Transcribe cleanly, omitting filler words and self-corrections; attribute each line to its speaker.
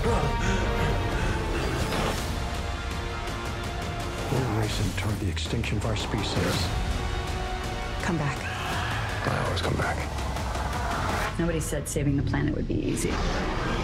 Speaker 1: We're racing toward the extinction of our species.
Speaker 2: Come back.
Speaker 1: I always come back.
Speaker 2: Nobody said saving the planet would be easy.